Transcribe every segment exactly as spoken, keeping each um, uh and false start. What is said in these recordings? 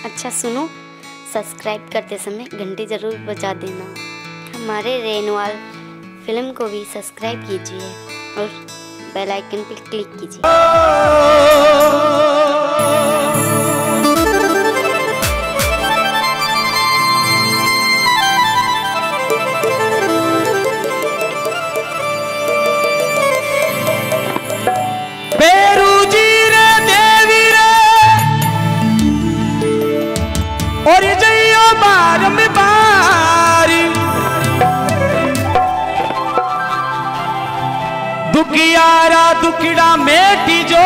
अच्छा सुनो, सब्सक्राइब करते समय घंटी ज़रूर बजा देना। हमारे रेनवाल फिल्म को भी सब्सक्राइब कीजिए और बेल आइकन पर क्लिक कीजिए। और जइयो बारम बारी दुखियारा दुखड़ा मेटी जो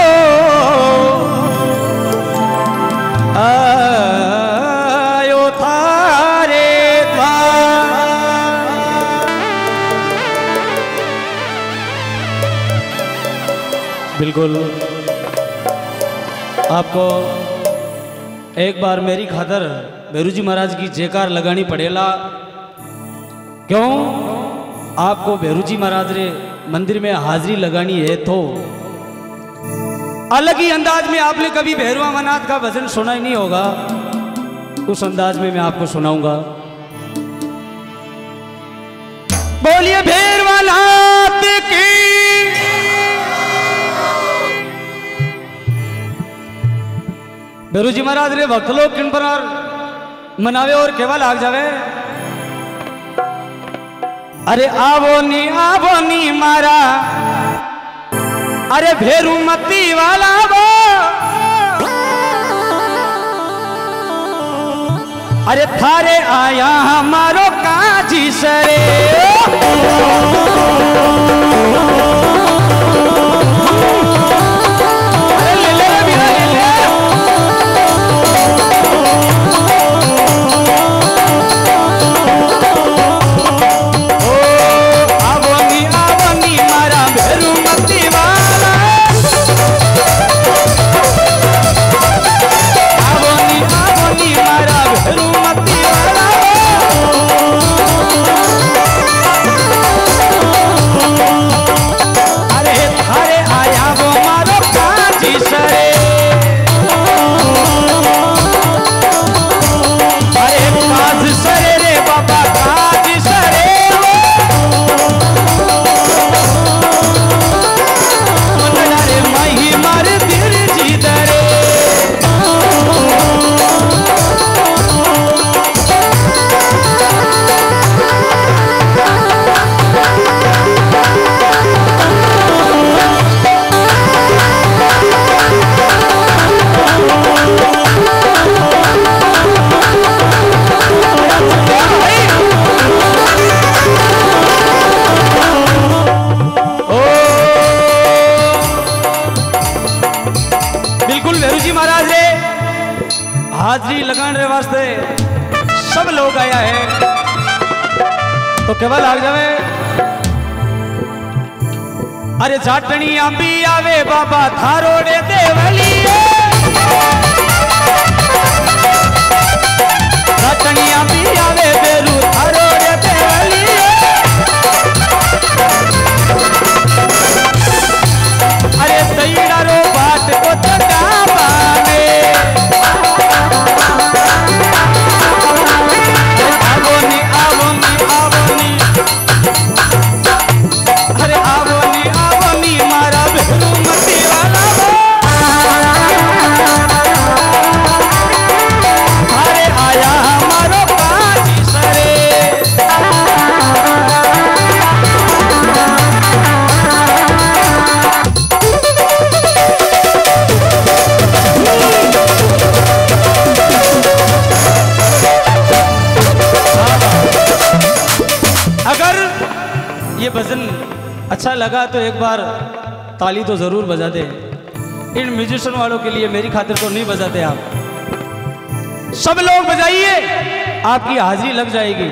आयो थारे द्वार। बिल्कुल आपको एक बार मेरी खातर भैरू जी महाराज की जयकार लगानी पड़ेला। क्यों? आपको भैरू जी महाराज रे मंदिर में हाजिरी लगानी है तो अलग ही अंदाज में आपने कभी भैरवा मनाथ का भजन सुना ही नहीं होगा, उस अंदाज में मैं आपको सुनाऊंगा। बोलिए भैरवा नाथ की। भैरू जी महाराज रे भक्त लोग किन पर मनावे और केवल आग जावे। अरे आवो नी आवो नी मारा, अरे भेरू मती वाला वो, अरे थारे आया हमारो काजी सरे। हाजरी लगाने वास्ते सब लोग आया है तो केवल आ जावे। अरे जाटनी आंबी आवे बाबा थारोड़े देवली, जाटनी आंबी आवे बेरू थारोड़े देवली। अरे तैयार रो बाट को तका पावे, भजन अच्छा लगा तो एक बार ताली तो जरूर बजा दे। इन म्यूजिशियन वालों के लिए मेरी खातिर तो नहीं बजाते आप, सब लोग बजाइए, आपकी हाजिरी लग जाएगी।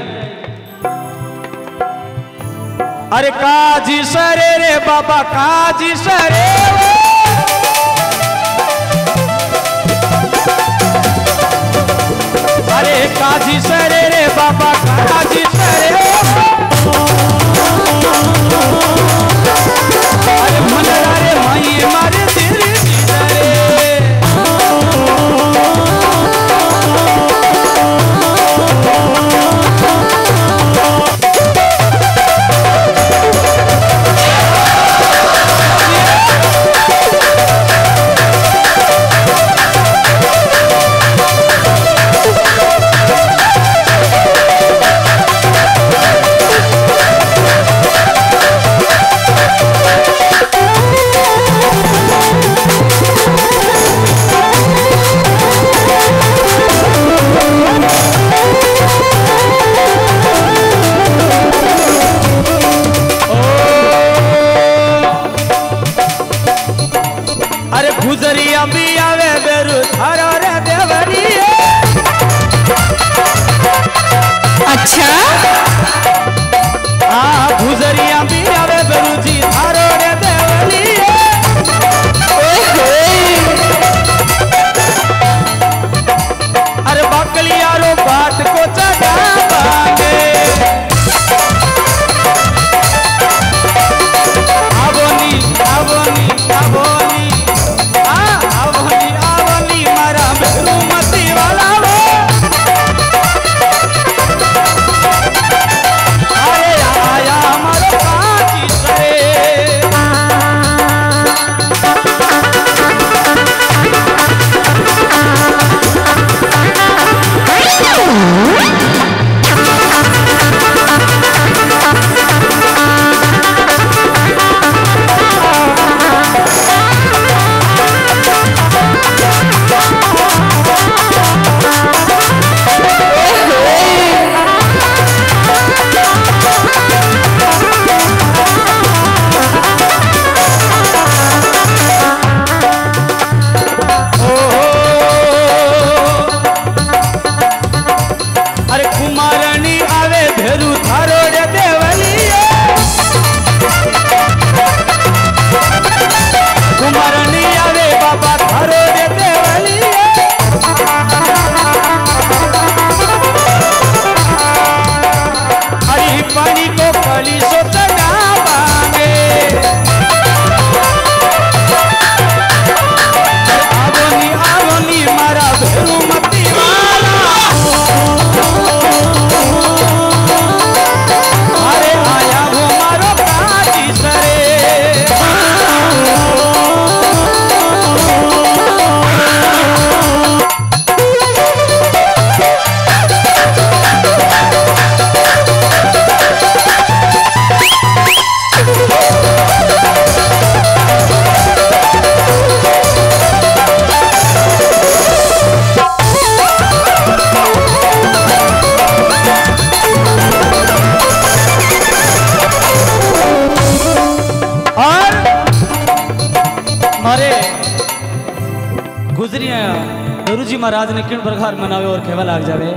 अरे काजी सरे रे बाबा काजी सरे, अरे काजी सरे रे बाबा काजी सरे, अरे मनरा रे माई मारे दिल रे। जी महाराज ने किन प्रकार मनावे और केवल लाग जावे।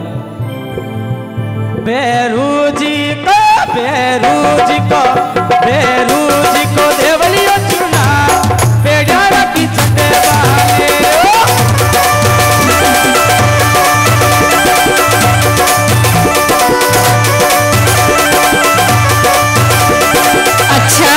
बेरू जी को बेरू जी को बेरू जी को देवलियो चुना बेड़ियारा की छटे वाले। अच्छा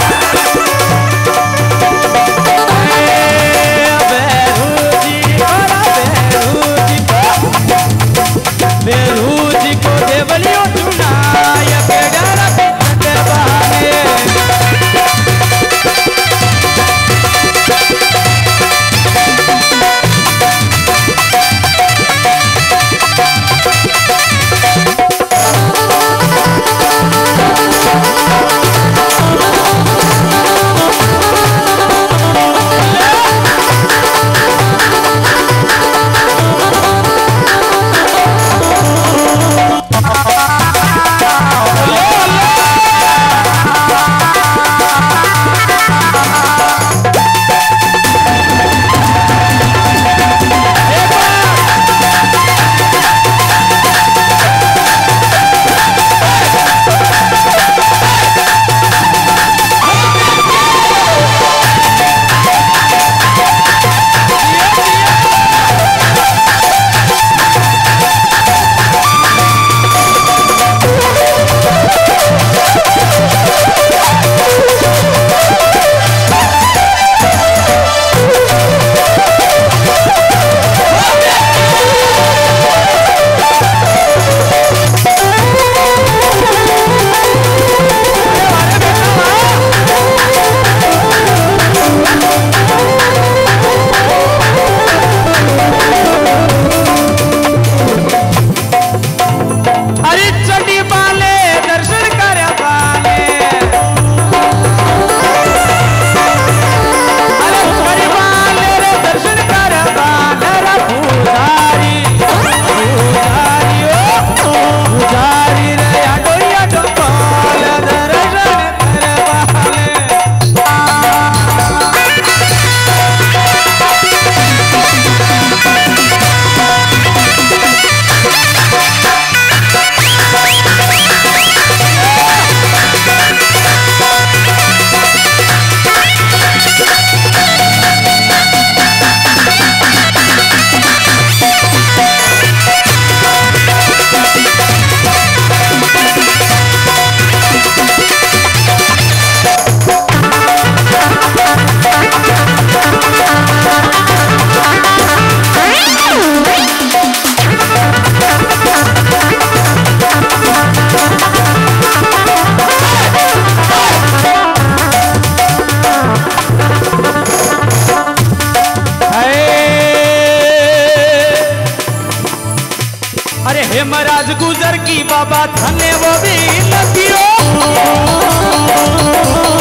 महाराज गुजर की बाबा धने वो भी लगियो।